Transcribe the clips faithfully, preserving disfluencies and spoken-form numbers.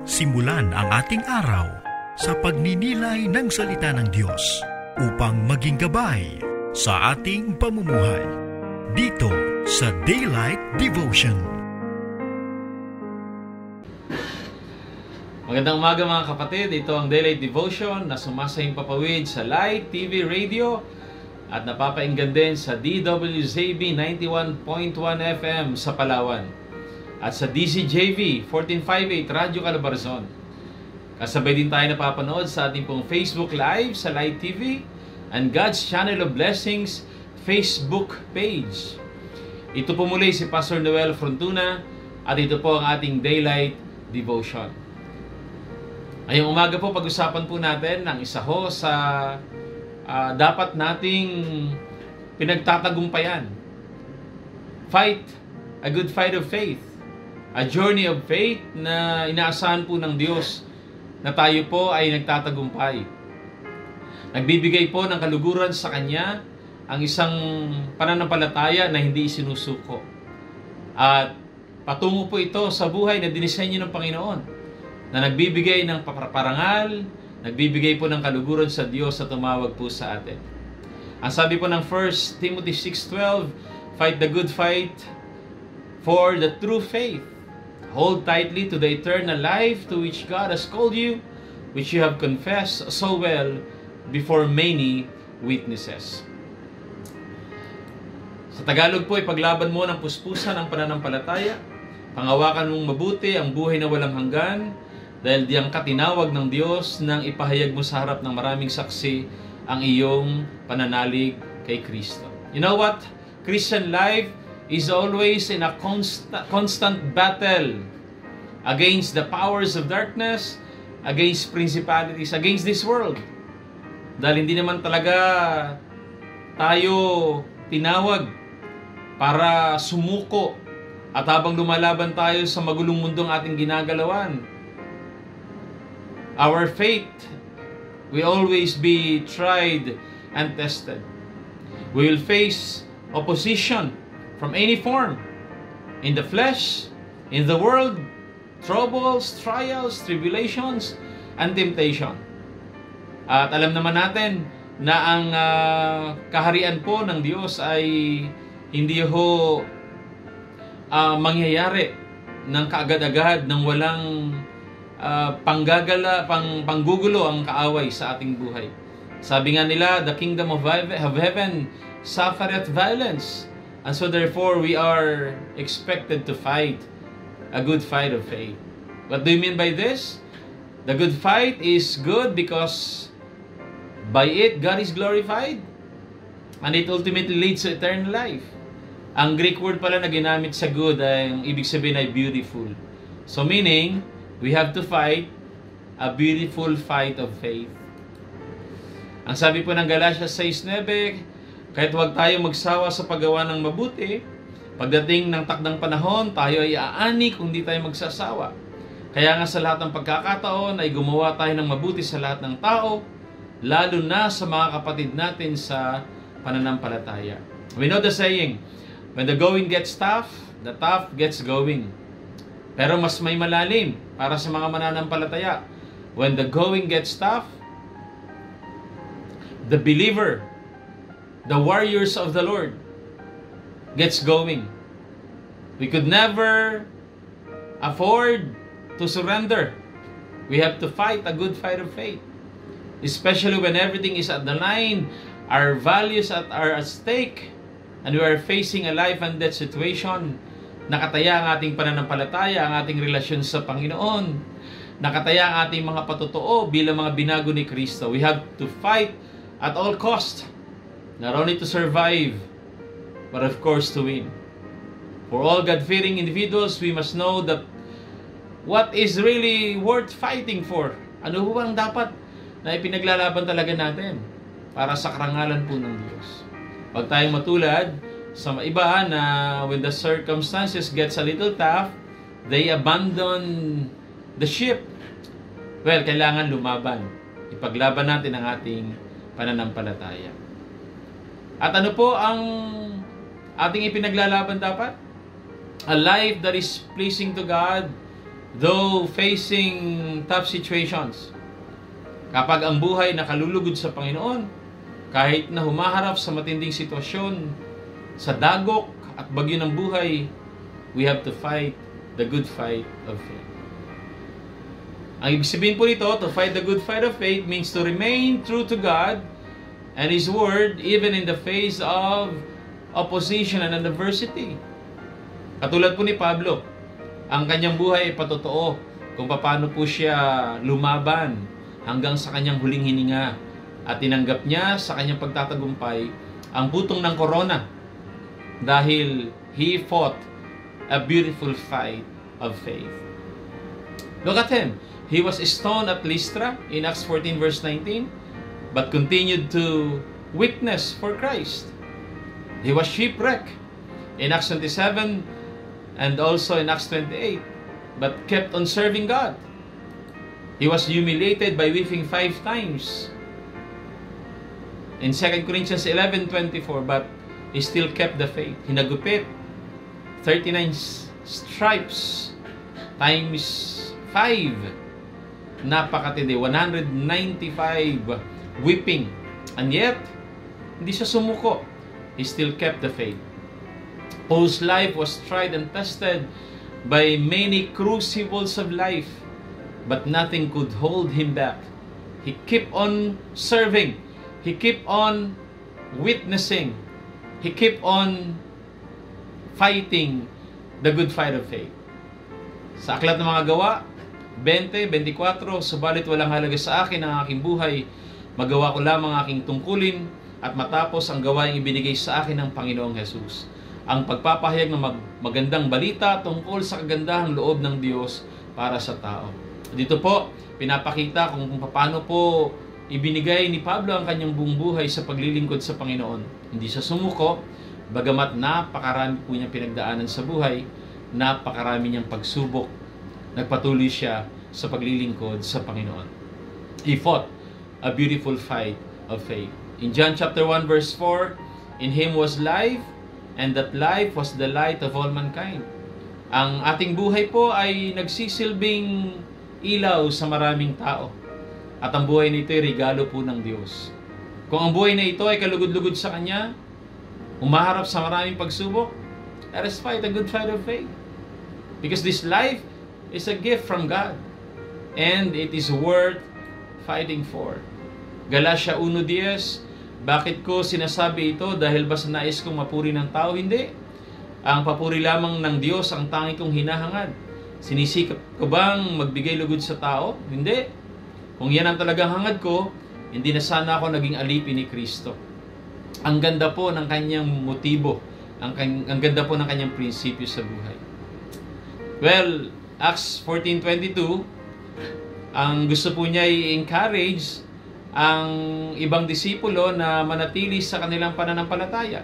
Simulan ang ating araw sa pagninilay ng salita ng Diyos upang maging gabay sa ating pamumuhay. Dito sa Daylight Devotion. Magandang umaga mga kapatid, ito ang Daylight Devotion na sumasahing papawid sa Light T V Radio at napapainggan din sa D W Z B ninety-one point one F M sa Palawan at sa D C J V fourteen fifty-eight Radyo Calabarzon. Kasabay din tayo napapanood sa ating pong Facebook Live sa Light T V and God's Channel of Blessings Facebook page. Ito po muli si Pastor Noel Frontuna at ito po ang ating Daylight Devotion. Ngayong umaga po pag-usapan po natin ang isa ho sa uh, dapat nating pinagtatagumpayan. Fight a good fight of faith. A journey of faith na inaasahan po ng Diyos na tayo po ay nagtatagumpay. Nagbibigay po ng kaluguran sa Kanya ang isang pananampalataya na hindi isinusuko. At patungo po ito sa buhay na dinisenyo ng Panginoon na nagbibigay ng parangal, nagbibigay po ng kaluguran sa Diyos na tumawag po sa atin. Ang sabi po ng First Timothy six twelve, fight the good fight for the true faith. Hold tightly to the eternal life to which God has called you, which you have confessed so well before many witnesses. Sa Tagalog po, ipaglaban mo ng puspusan ang pananampalataya, pangawakan mong mabuti ang buhay na walang hanggan, dahil diyang katinawag ng Diyos nang ipahayag mo sa harap ng maraming saksi ang iyong pananalig kay Kristo. You know what? Christian life is always in a constant, constant battle against the powers of darkness, against principalities, against this world. Dahil hindi naman talaga tayo tinawag para sumuko at habang lumalaban tayo sa magulong mundong ating ginagalawan. Our faith will always be tried and tested. We will face opposition from any form, in the flesh, in the world, troubles, trials, tribulations, and temptation. At alam naman natin na ang uh, kaharian po ng Diyos ay hindi ho uh, mangyayari ng kaagad-agad ng walang uh, panggagala, pang, panggugulo ang kaaway sa ating buhay. Sabi nga nila, the kingdom of heaven suffereth violence. And so therefore, we are expected to fight a good fight of faith. What do you mean by this? The good fight is good because by it, God is glorified. And it ultimately leads to eternal life. Ang Greek word pala na ginamit sa good ay, ang ibig sabihin ay beautiful. So meaning, we have to fight a beautiful fight of faith. Ang sabi po ng Galatians six nine, kahit huwag tayo magsawa sa paggawa ng mabuti, pagdating ng takdang panahon, tayo ay aani kung di tayo magsasawa. Kaya nga sa lahat ng pagkakataon ay gumawa tayo ng mabuti sa lahat ng tao, lalo na sa mga kapatid natin sa pananampalataya. We know the saying, when the going gets tough, the tough gets going. Pero mas may malalim para sa mga mananampalataya. When the going gets tough, the believer, the warriors of the Lord gets going. We could never afford to surrender. We have to fight a good fight of faith. Especially when everything is at the line, our values are at stake, and we are facing a life and death situation. Nakataya ang ating pananampalataya, ang ating relasyon sa Panginoon. Nakataya ang ating mga patotoo bilang mga binago ni Kristo. We have to fight at all cost. Not only to survive, but of course to win. For all God-fearing individuals, we must know that what is really worth fighting for. Ano ho ang dapat na ipinaglalaban talaga natin para sa karangalan po ng Diyos. Huwag tayong matulad sa iba na when the circumstances gets a little tough, they abandon the ship. Well, kailangan lumaban. Ipaglaban natin ang ating pananampalataya. At ano po ang ating ipinaglalaban dapat? A life that is pleasing to God though facing tough situations, kapag ang buhay nakalulugod sa Panginoon, kahit na humaharap sa matinding sitwasyon, sa dagok at bagyo ng buhay, we have to fight the good fight of faith. Ang ibig sabihin po nito, to fight the good fight of faith means to remain true to God and His Word even in the face of opposition and adversity. Katulad po ni Pablo, ang kanyang buhay ay patotoo kung paano po siya lumaban hanggang sa kanyang huling hininga at tinanggap niya sa kanyang pagtatagumpay ang butong ng korona dahil he fought a beautiful fight of faith. Look at him. He was stoned at Lystra in Acts fourteen verse nineteen, but continued to witness for Christ. He was shipwrecked in Acts twenty-seven and also in Acts twenty-eight, but kept on serving God. He was humiliated by whipping five times in Second Corinthians eleven twenty-four, but he still kept the faith. Hinagupit thirty-nine stripes times five. Napakatindi, one hundred ninety-five whipping, and yet hindi siya sumuko. He still kept the faith. Paul's life was tried and tested by many crucibles of life, but nothing could hold him back. He kept on serving. He kept on witnessing. He kept on fighting the good fight of faith. Sa Aklat ng Mga Gawa twenty, twenty-four, subalit walang halaga sa akin ang aking buhay, magawa ko lamang aking tungkulin at matapos ang gawaing ibinigay sa akin ng Panginoong Jesus. Ang pagpapahayag ng mag- magandang balita tungkol sa kagandahang loob ng Diyos para sa tao. Dito po, pinapakita kung paano po ibinigay ni Pablo ang kanyang buong buhay sa paglilingkod sa Panginoon. Hindi siya sumuko, bagamat napakarami po niyang pinagdaanan sa buhay, napakarami niyang pagsubok, nagpatuloy siya sa paglilingkod sa Panginoon. He fought a beautiful fight of faith. In John chapter one verse four, in Him was life, and that life was the light of all mankind. Ang ating buhay po ay nagsisilbing ilaw sa maraming tao. At ang buhay na ito ay regalo po ng Diyos. Kung ang buhay na ito ay kalugod-lugod sa Kanya, umaharap sa maraming pagsubok, let us fight a good fight of faith. Because this life is a gift from God, and it is worth fighting for. Galatia one ten, bakit ko sinasabi ito? Dahil ba sa nais kong mapuri ng tao? Hindi. Ang papuri lamang ng Diyos ang tangi kong hinahangad. Sinisikap ko bang magbigay lugod sa tao? Hindi. Kung yan ang talagang hangad ko, hindi na sana ako naging alipin ni Kristo. Ang ganda po ng kanyang motibo, ang, ang ganda po ng kanyang prinsipyo sa buhay. Well, Acts fourteen twenty-two, ang gusto po niya i-encourage ang ibang disipulo na manatili sa kanilang pananampalataya.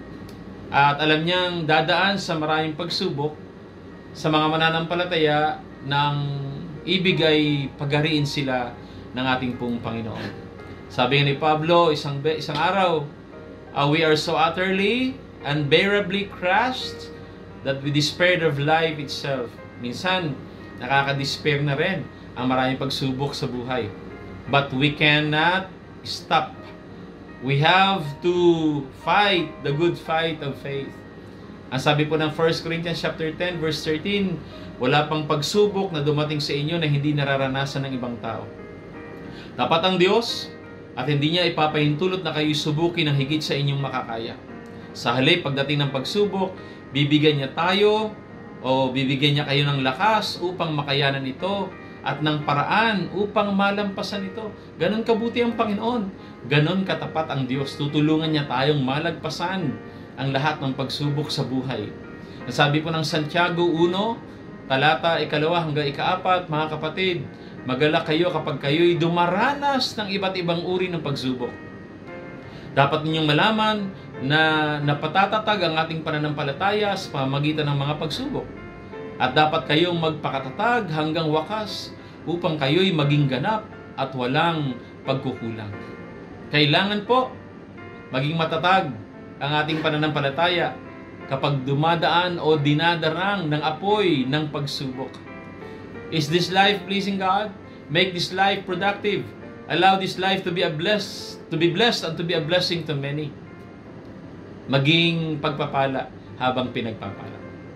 At alam niyang dadaan sa maraming pagsubok sa mga mananampalataya nang ibigay paghariin sila ng ating pong Panginoon. Sabi ni Pablo, isang, isang araw, uh, we are so utterly, unbearably crushed that we despaired of life itself. Minsan, nakaka-despair na rin ang maraming pagsubok sa buhay. But we cannot stop. We have to fight the good fight of faith. Ang sabi po ng First Corinthians chapter ten verse thirteen, wala pang pagsubok na dumating sa inyo na hindi nararanasan ng ibang tao. Tapat ang Diyos at hindi niya ipapahintulot na kayo subukin ng higit sa inyong makakaya. Sa halip, pagdating ng pagsubok, bibigyan niya tayo o bibigyan niya kayo ng lakas upang makayanan ito at ng paraan upang malampasan ito. Ganon kabuti ang Panginoon. Ganon katapat ang Diyos. Tutulungan niya tayong malagpasan ang lahat ng pagsubok sa buhay. Nasabi po ng Santiago one, talata ikalawa hanggang ikaapat, mga kapatid, magalak kayo kapag kayo'y dumaranas ng iba't ibang uri ng pagsubok. Dapat ninyong malaman na napatatatag ang ating pananampalataya sa pamamagitan ng mga pagsubok. At dapat kayong magpakatatag hanggang wakas upang kayo'y maging ganap at walang pagkukulang. Kailangan po maging matatag ang ating pananampalataya kapag dumadaan o dinadarang ng apoy ng pagsubok. Is this life pleasing God? Make this life productive. Allow this life to be a blessed, to be blessed and to be a blessing to many. Maging pagpapala habang pinagpapala.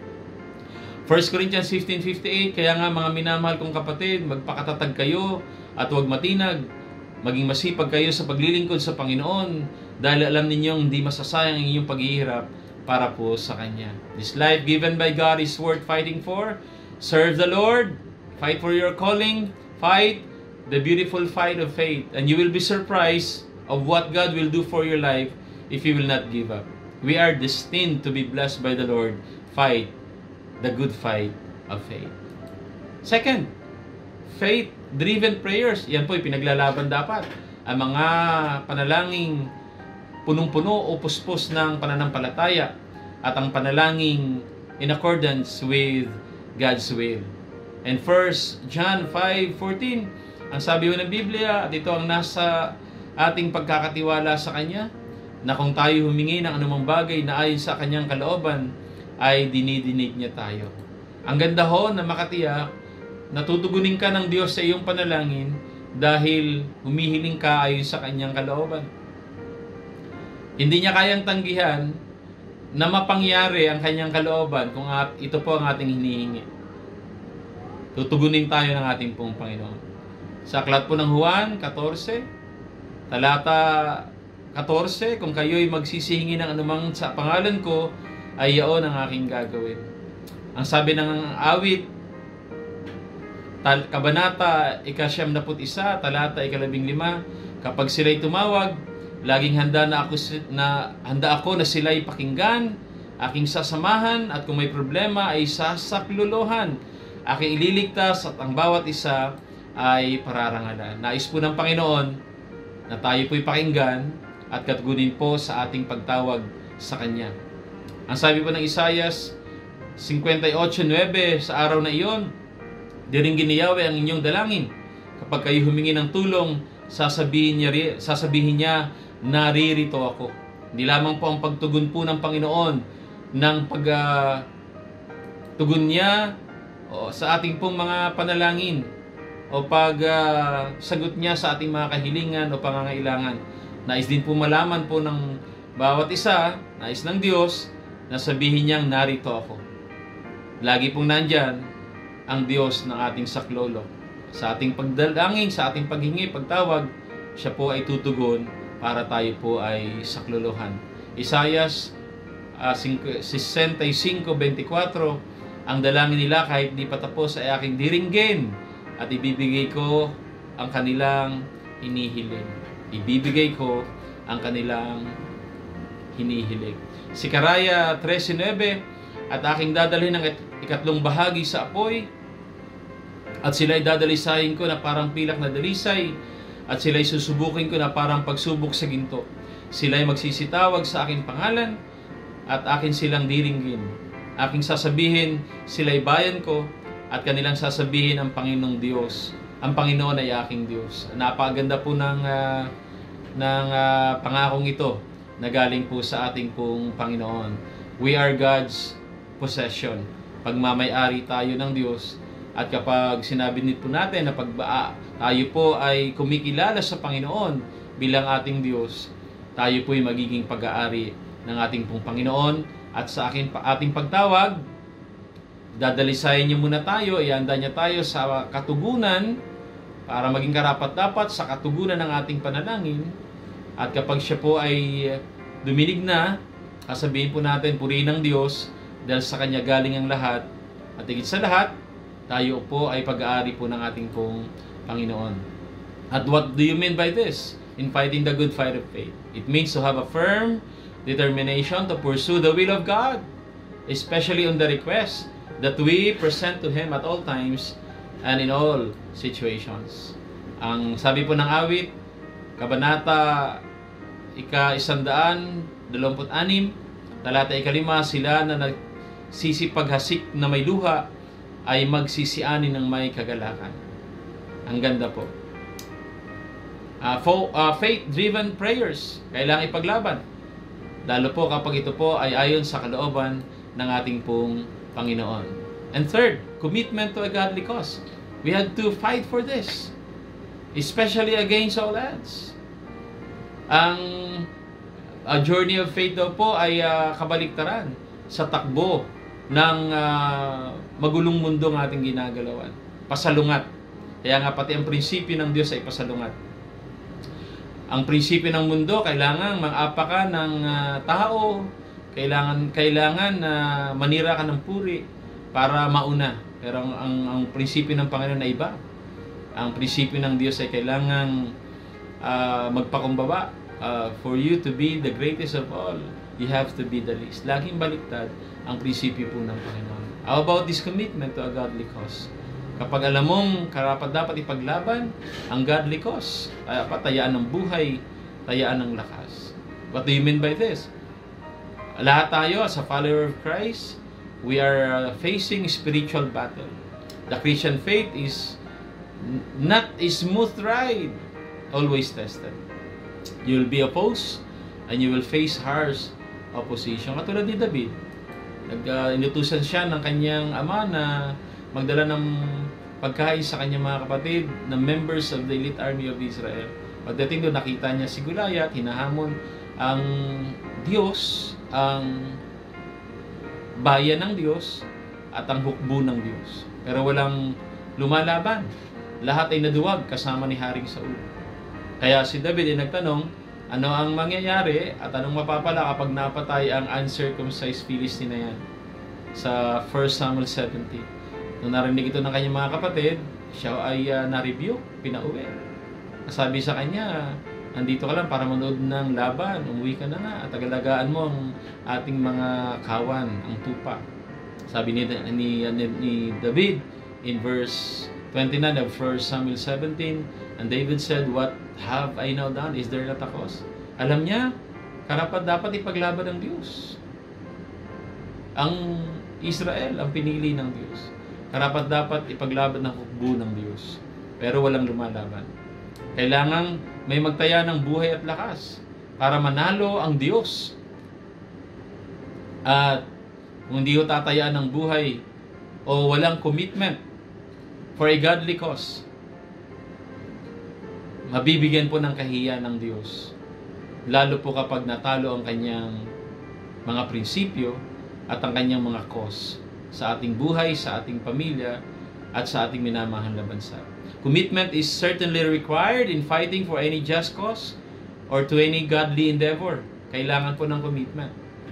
First Corinthians fifteen fifty-eight, kaya nga mga minamahal kong kapatid, magpakatatag kayo at huwag matinag. Maging masipag kayo sa paglilingkod sa Panginoon dahil alam ninyong hindi masasayang ang inyong paghihirap para po sa Kanya. This life given by God is worth fighting for. Serve the Lord. Fight for your calling. Fight the beautiful fight of faith. And you will be surprised of what God will do for your life if you will not give up. We are destined to be blessed by the Lord. Fight the good fight of faith. Second, faith-driven prayers. Yan po, pinaglalaban dapat. Ang mga panalangin punong-puno o puspos ng pananampalataya at ang panalangin in accordance with God's will. And First John five fourteen, ang sabi ho ng Biblia, at ito ang nasa ating pagkakatiwala sa Kanya, na kung tayo humingi ng anumang bagay na ayon sa Kanyang kalooban, ay dinidinig niya tayo. Ang ganda ho na makatiyak, natutugunin ka ng Diyos sa iyong panalangin dahil humihiling ka ayon sa Kanyang kalooban. Hindi niya kayang tanggihan na mapangyari ang Kanyang kalooban kung at ito po ang ating hinihingi. Tutugunin tayo ng ating pong Panginoon. Sa aklat po ng Juan fourteen, talata fourteen, kung kayo'y magsisihingi ng anumang sa pangalan ko, ay yaon ang aking gagawin. Ang sabi ng awit, tal, kabanata ikasyam na put isa, talata ikalabing lima, kapag sila'y tumawag, laging handa na ako na handa ako na sila'y pakinggan, aking sasamahan, at kung may problema ay sasaklolohan, aking ililigtas, at ang bawat isa ay pararangalan. Nais po ng Panginoon na tayo po'y pakinggan at katugunin po sa ating pagtawag sa Kanya. Ang sabi po ng Isaias fifty-eight nine, sa araw na iyon, diringgin ni Yahweh ang inyong dalangin. Kapag kayo humingi ng tulong, sasabihin niya, sasabihin niya, naririto ako. Hindi lamang po ang pagtugon po ng Panginoon ng pag uh, tugon niya o sa ating pong mga panalangin o pag uh, sagot niya sa ating mga kahilingan o pangangailangan. Nais din po malaman po ng bawat isa, nais ng Diyos, na sabihin niyang narito ako. Lagi pong nandyan ang Diyos ng ating saklolo. Sa ating pagdalangin, sa ating paghingi, pagtawag, siya po ay tutugon para tayo po ay saklolohan. Isaias uh, sixty-five twenty-four, ang dalangin nila kahit di pa tapos ay aking diringgin at ibibigay ko ang kanilang hinihiling. Ibibigay ko ang kanilang hinihiling. Sikaraya thirteen nine, at aking dadalhin ng ikatlong bahagi sa apoy, at sila'y dadalisayin ko na parang pilak na dalisay, at sila'y susubukin ko na parang pagsubok sa ginto. Sila'y magsisitawag sa aking pangalan, at akin silang diringgin. Aking sasabihin, sila'y bayan ko, at kanilang sasabihin ang Panginoong Diyos. Ang Panginoon ay aking Diyos. Napakaganda po ng, uh, ng uh, pangakong ito na galing po sa ating pong Panginoon. We are God's possession. Pagmamay-ari tayo ng Diyos. At kapag sinabi nito natin na pag tayo po ay kumikilala sa Panginoon bilang ating Diyos, tayo po ay magiging pag-aari ng ating pong Panginoon. At sa akin, ating pagtawag, dadalisayin niyo muna tayo, ihanda niya tayo sa katugunan para maging karapat-dapat sa katugunan ng ating panalangin. At kapag siya po ay duminig na, sasabihin po natin, purihin ng Diyos dahil sa Kanya galing ang lahat. At higit sa lahat, tayo po ay pag-aari po ng ating pong Panginoon. At what do you mean by this? In fighting the good fight of faith. It means to have a firm determination to pursue the will of God, especially on the request that we present to Him at all times and in all situations. Ang sabi po ng awit, kabanata ika-isandaan dalawamput anim, talata ikalima, sila na nagsisipaghasik na may luha ay magsisiani ng may kagalakan. Ang ganda po. Uh, for, uh, faith-driven prayers, kailangan ipaglaban. Lalo po kapag ito po ay ayon sa kalooban ng ating pong Panginoon. And third, commitment to a godly cause. We had to fight for this. Especially against all odds. Ang a journey of faith daw po ay uh, kabaliktaran sa takbo ng uh, magulong mundo ng ating ginagalawan. Pasalungat. Kaya nga pati ang prinsipyo ng Diyos ay pasalungat. Ang prinsipyo ng mundo, kailangan mang-apa ka ng uh, tao, kailangan kailangan na uh, manira ka ng puri para mauna. Pero ang, ang, ang prinsipyo ng Panginoon ay iba. Ang prinsipyo ng Diyos ay kailangan uh, magpakumbaba. Uh, for you to be the greatest of all, you have to be the least. Laging baliktad ang prinsipyo po ng Panginoon. How about this commitment to a godly cause? Kapag alam mong karapat dapat ipaglaban ang godly cause, ay patayaan ng buhay, tayaan ng lakas. What do you mean by this? Lahat tayo as a follower of Christ, we are facing spiritual battle. The Christian faith is not a smooth ride, always tested. You will be opposed and you will face harsh opposition. Katulad ni David, nag-inutusan uh, siya ng kanyang ama na magdala ng pagkain sa kanyang mga kapatid na members of the elite army of Israel. Pagdating doon, nakita niya si Goliath, hinahamon ang Diyos, ang bayan ng Diyos at ang hukbo ng Diyos. Pero walang lumalaban. Lahat ay naduwag kasama ni Haring Saul. Kaya si David ay nagtanong, ano ang mangyayari at anong mapapala kapag napatay ang uncircumcised Philistine na yan? Sa First Samuel seventeen. Nung narinig ito ng kanyang mga kapatid, siya ay uh, na-rebuke, pinauwi. Sabi sa kanya, nandito ka lang para manood ng laban, umuwi ka na nga at agalagaan mo ang ating mga kawan, ang tupa. Sabi ni, ni, ni, ni David in verse twenty-nine of First Samuel seventeen, and David said, "What have I now done? Is there not a cause?" Alam niya, karapat dapat ipaglaban ng Diyos. Ang Israel, ang pinili ng Diyos. Karapat dapat ipaglaban ng hukbo ng Diyos. Pero walang lumalaban. Kailangan may magtaya ng buhay at lakas para manalo ang Diyos. At kung hindi ko tatayaan ng buhay o walang commitment for a godly cause, mabibigyan po ng kahiya ng Diyos. Lalo po kapag natalo ang kanyang mga prinsipyo at ang kanyang mga cause sa ating buhay, sa ating pamilya, at sa ating minamahal na bansa. Commitment is certainly required in fighting for any just cause or to any godly endeavor. Kailangan po ng commitment.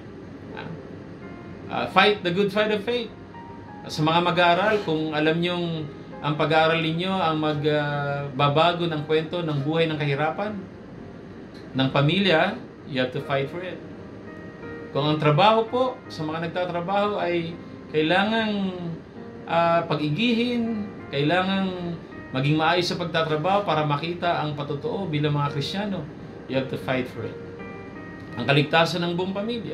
Uh, fight the good fight of faith. Sa mga mag-aaral, kung alam nyong ang pag-aaral ninyo ang magbabago uh, ng kwento ng buhay ng kahirapan, ng pamilya, you have to fight for it. Kung ang trabaho po, sa mga nagtatrabaho ay kailangang uh, pag-igihin, kailangang maging maayos sa pagtatrabaho para makita ang patotoo bilang mga Kristiyano, you have to fight for it. Ang kaligtasan ng buong pamilya,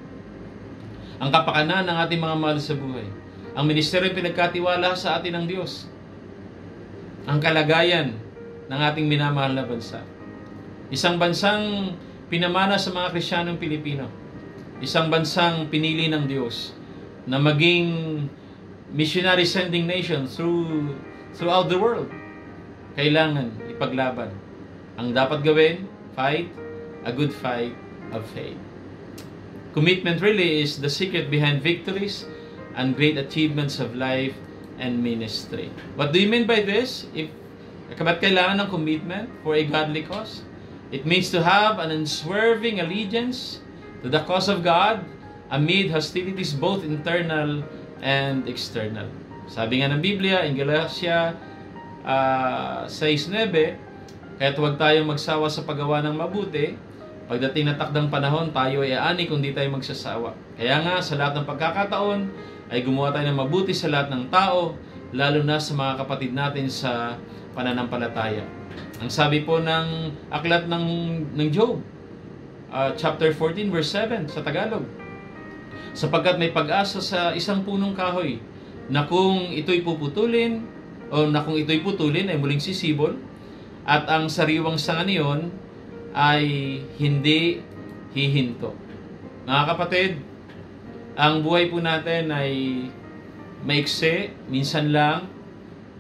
ang kapakanan ng ating mga mahal sa buhay, ang ministeryo pinagkatiwala sa atin ng Diyos, ang kalagayan ng ating minamahal na bansa. Isang bansang pinamana sa mga Kristiyanong Pilipino, isang bansang pinili ng Diyos na maging missionary sending nation through throughout the world. Kailangan ipaglaban. Ang dapat gawin, fight a good fight of faith. Commitment really is the secret behind victories and great achievements of life and ministry. What do you mean by this? If kabat kailangan ng commitment for a godly cause? It means to have an unswerving allegiance to the cause of God amid hostilities both internal and external. Sabi nga ng Biblia, in Galatia uh, six nine, kaya't huwag tayong magsawa sa paggawa ng mabuti. Pagdating na takdang panahon, tayo ay aani kung di tayo magsasawa. Kaya nga, sa lahat ng pagkakataon, ay gumawa tayo ng mabuti sa lahat ng tao, lalo na sa mga kapatid natin sa pananampalataya. Ang sabi po ng aklat ng, ng Job, uh, chapter fourteen, verse seven, sa Tagalog, sapagkat may pag-asa sa isang punong kahoy, na kung ito'y puputulin, o na kung ito'y putulin, ay muling sisibol, at ang sariwang sanga niyon ay hindi hihinto. Mga kapatid, ang buhay po natin ay maikse, minsan lang,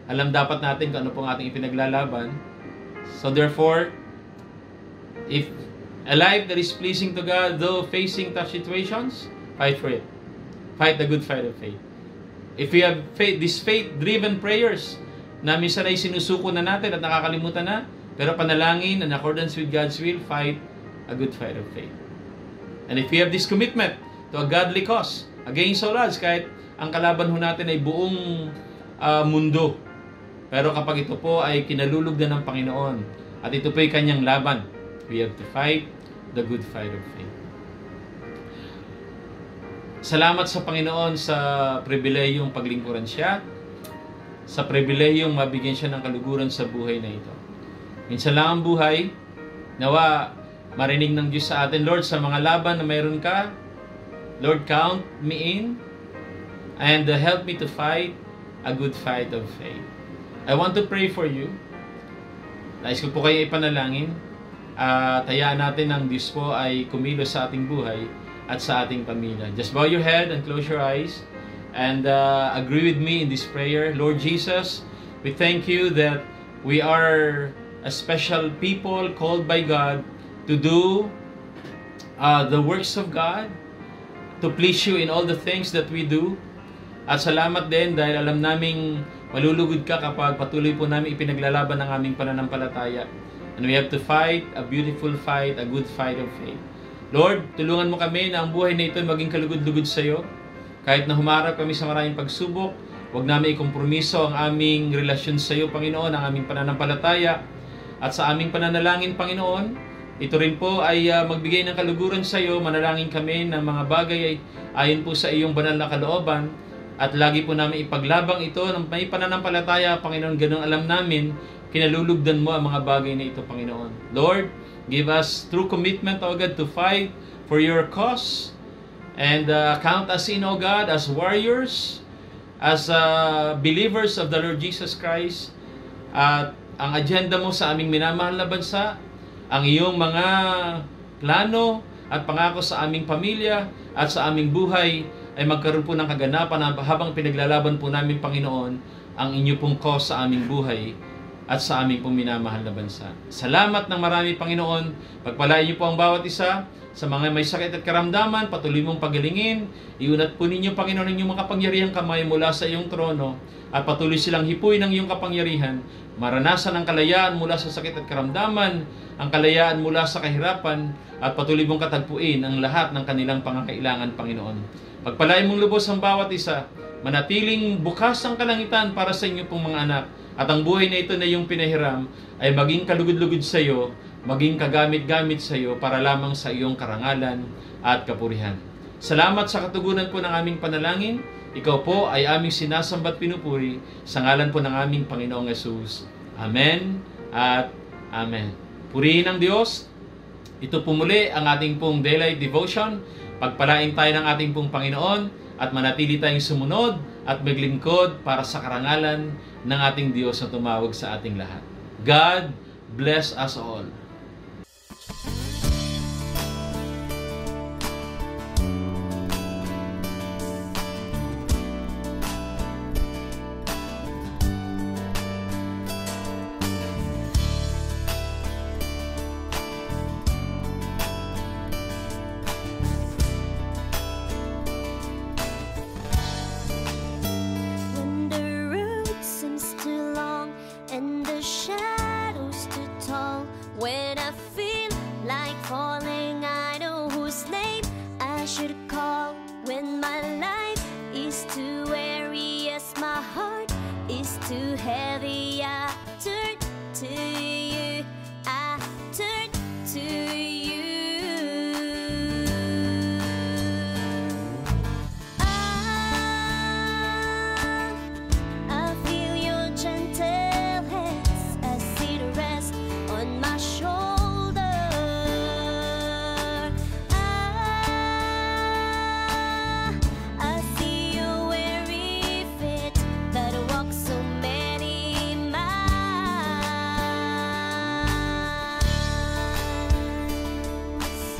Alam dapat natin kung ano pong ating ipinaglalaban. So therefore, if a life that is pleasing to God, though facing tough situations, fight for it. Fight the good fight of faith. If we have faith, these faith-driven prayers na minsan ay sinusuko na natin at nakakalimutan na, pero panalangin in accordance with God's will, fight a good fight of faith. And if we have this commitment to a godly cause, against all odds, kahit ang kalaban ho natin ay buong uh, mundo, pero kapag ito po ay kinalulugdan ng Panginoon at ito po ay kanyang laban, we have to fight the good fight of faith. Salamat sa Panginoon sa pribilehiyong paglingkuran siya, sa pribilehiyong mabigyan siya ng kaluguran sa buhay na ito. Minsan lang ang buhay, nawa marinig ng Diyos sa atin, Lord, sa mga laban na mayroon ka, Lord, count me in and uh, help me to fight a good fight of faith. I want to pray for you. Nais ko po kayo ipanalangin at uh, hayaan natin ang Diyos po ay kumilos sa ating buhay at sa ating pamilya. Just bow your head and close your eyes and uh, agree with me in this prayer. Lord Jesus, we thank you that we are a special people called by God to do uh, the works of God, to please you in all the things that we do. At salamat din dahil alam naming malulugod ka kapag patuloy po namin ipinaglalaban ng aming pananampalataya. And we have to fight a beautiful fight, a good fight of faith. Lord, tulungan mo kami na ang buhay na ito maging kalugod-lugod sa iyo. Kahit na humarap kami sa maraming pagsubok, huwag namin ikompromiso ang aming relasyon sa iyo, Panginoon, ang aming pananampalataya. At sa aming pananalangin, Panginoon, ito rin po ay uh, magbigay ng kaluguran sa iyo. Manalangin kami ng mga bagay ay ayon po sa iyong banal na kalooban. At lagi po namin ipaglabang ito ng may pananampalataya, Panginoon. Ganun alam namin, kinalulugdan mo ang mga bagay na ito, Panginoon. Lord, give us true commitment, O God, to fight for your cause. And uh, count us in, O God, as warriors, as uh, believers of the Lord Jesus Christ. At ang agenda mo sa aming minamahal na bansa, ang iyong mga plano at pangako sa aming pamilya at sa aming buhay ay magkaroon po ng kaganapan habang pinaglalaban po namin, Panginoon, ang inyo pong cause sa aming buhay at sa aming pong minamahal na bansa. Salamat ng marami, Panginoon. Pagpalain niyo po ang bawat isa sa mga may sakit at karamdaman, patuloy mong pagalingin. Iunat po ninyo, Panginoon, ang iyong makapangyarihang kamay mula sa iyong trono at patuloy silang hipuin ng iyong kapangyarihan. Maranasan ang kalayaan mula sa sakit at karamdaman, ang kalayaan mula sa kahirapan, at patuloy mong katagpuin ang lahat ng kanilang pangangailangan, Panginoon. Pagpalain mong lubos ang bawat isa, manatiling bukas ang kalangitan para sa inyo pong mga anak, at ang buhay na ito na iyong pinahiram ay maging kalugod-lugod sa iyo, maging kagamit-gamit sa iyo para lamang sa iyong karangalan at kapurihan. Salamat sa katugunan po ng aming panalangin. Ikaw po ay aming sinasambat pinupuri sa ngalan po ng aming Panginoong Yesus. Amen at Amen. Purihin ang Diyos. Ito po muli ang ating pong Daylight Devotion. Pagpalain tayo ng ating pong Panginoon at manatili tayong sumunod at maglingkod para sa karangalan ng ating Diyos na tumawag sa ating lahat. God bless us all. When I feel like falling, I know whose name I should call. When my life is too weary, yes, my heart is too heavy, I turn to you, I turn to you. Ah, I feel your gentle hands, I see the rest on my shoulder. Ah, I see your weary feet that walk so many miles.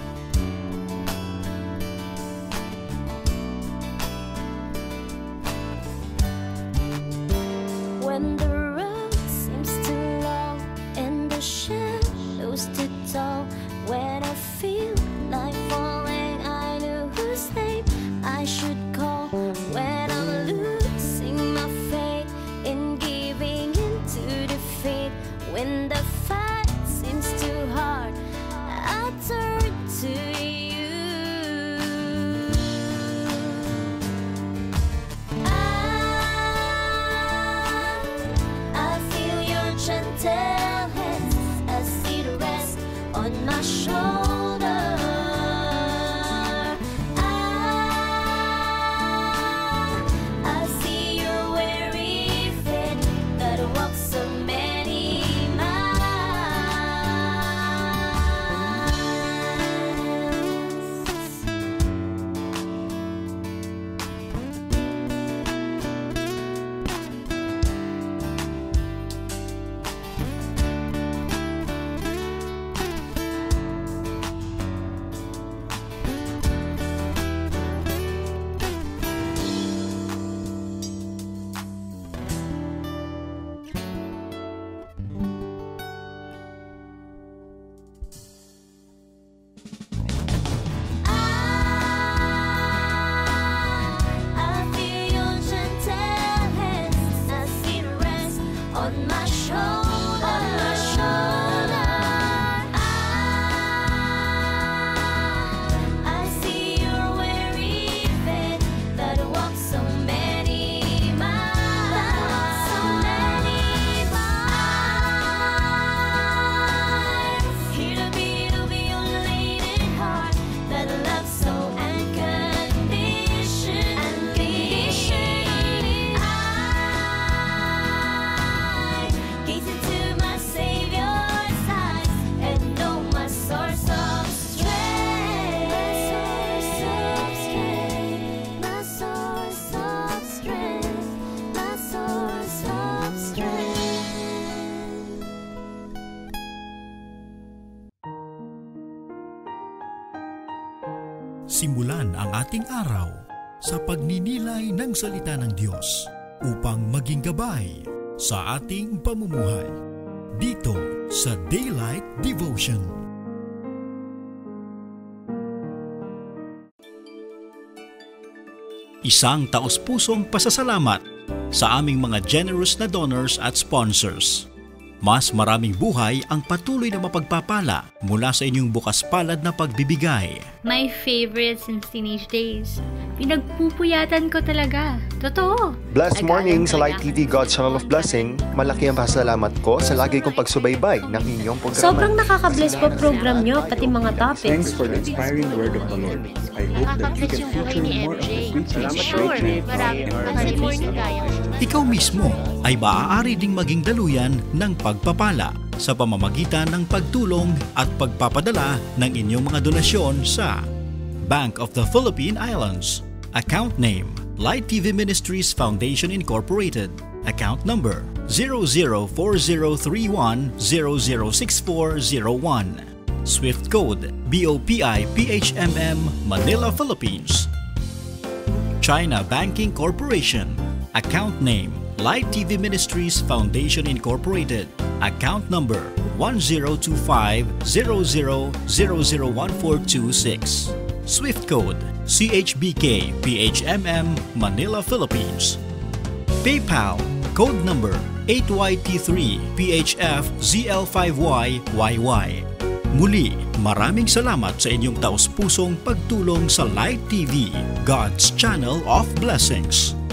When the on my shoulder, on my shoulder. I, I see your weary feet that walk so many miles, so many miles. Hear the beat of your lady heart that loves so unconditionally. I gaze into my Savior's eyes and know my source of strength, my source of strength, my source of strength. Simulan ang ating araw sa pagninilay ng salita ng Diyos upang maging gabay sa ating pamumuhay dito sa Daylight Devotion. Isang taos-pusong pasasalamat sa aming mga generous na donors at sponsors. Mas maraming buhay ang patuloy na mapagpapala mula sa inyong bukas palad na pagbibigay. My favorite since teenage days. Pinagpupuyatan ko talaga. Totoo. Blessed morning sa Light T V, God's Channel of Blessing. Malaki ang pasalamat ko sa lagi kong pagsubaybay ng inyong programa. Sobrang nakaka-bless po program nyo, pati mga topics. Thanks for the inspiring word of the Lord. I hope that you can feature more of the sweet things. Sure, marami kasi morning kaya. Ikaw mismo ay maaari ding maging daluyan ng pagpapala sa pamamagitan ng pagtulong at pagpapadala ng inyong mga donasyon sa Bank of the Philippine Islands. Account name, Light T V Ministries Foundation Incorporated. Account number zero zero four zero three one zero zero six four zero one. Swift code B O P I P H M M Manila, Philippines. China Banking Corporation. Account name, Light T V Ministries Foundation Incorporated. Account number one zero two five zero zero zero zero one four two six. Swift code C H B K P H M M Manila, Philippines. PayPal code number eight Y T three P H F Z L five Y Y Y. Muli, maraming salamat sa inyong taos-pusong pagtulong sa Light T V, God's Channel of Blessings.